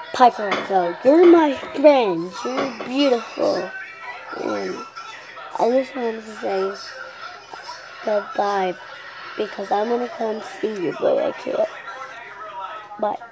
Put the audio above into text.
Piper, so you're my friend. You're beautiful. And I just wanted to say goodbye because I want to come see you, but I can't. Bye.